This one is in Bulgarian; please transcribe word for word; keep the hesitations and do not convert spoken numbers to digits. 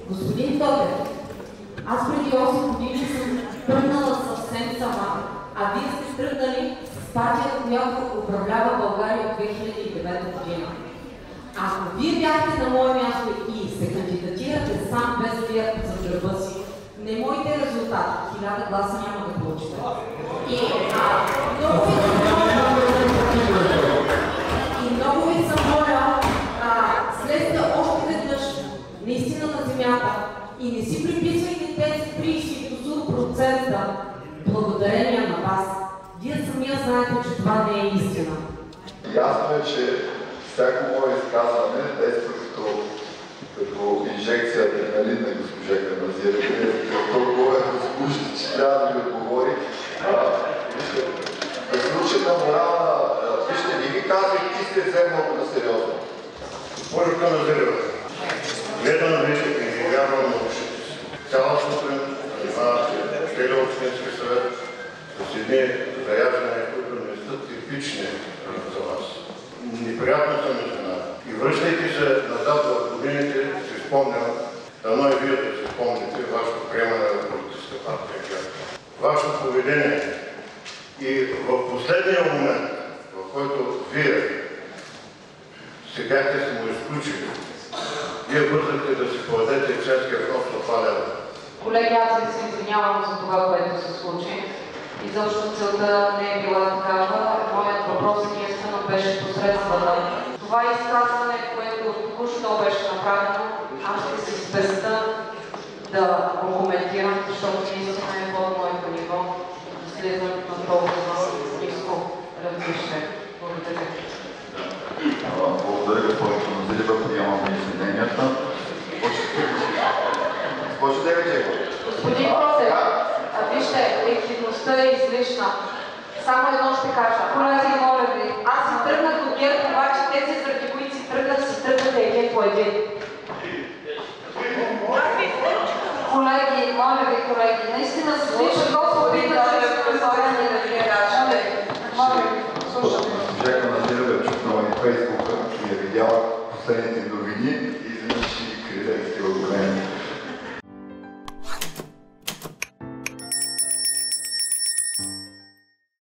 Господин Тодор, аз преди осем години съм тръгнала съвсем сама, а вие сте тръгнали с партията, която управлява България от две хиляди и девета година. Ако вие бяхте на мое място и се кандидатирате сам без да вият за гърба си, не моите резултати, хиляда гласа няма да получите. И а, много ви съм моля, и много ви съм моля, слезте още веднъж наистина на земята и не си приписвайте тези трийсет процента благодарение на вас. Вие самия знаете, че това не е истина. Ясно е, че всяко мое изказване действа като, като инжекция адреналин на госпожа Каназирева, толкова е възможно, че трябва да ми отговори. Да се учи на морална, вижте, не ви казвай, ти сте взел много на сериозно. Госпожо Каназирева, гледам ви и вярвам на ушите си. Цялостното им занимава се целият общински съвет с едни заяждания, които не са типични за вас. Неприятно са ми за нас. И връщайки се назад в годините, си спомням, дано и вие да си спомните вашето приемане на политическа партия. Вашето поведение и в последния момент, в който вие се бяхте се му изключили, вие бързахте да си поведете членския внос на това лева. Колеги, аз ви се извинявам за това, което се случи. И защото целта не е била такава, моят въпрос единствено беше посредствата. Това изказване, което току-що беше направено, аз ще си спеста да го коментирам, защото наистина е под моето ниво да слизам на толкова ниско равнище. Благодаря. Благодаря, госпожо Каназирева, приемаме извиненията. Госпожо Девичева. Господин Протев, вижте, ефективността е излишна. Само едно ще кажа. Колеги, моля ви, аз си тръгнах до ГЕРБ, обаче тези, заради които си тръгнах, си тръгнат един по един. Колеги, моля ви, колеги, наистина се слиша толкова видно, че се представяне да ви кажа. Моля ви, слушам. Госпожа Каназирева е чукнала и Фейсбука и е видяла последните новини и изведнъж ще ги крие и сте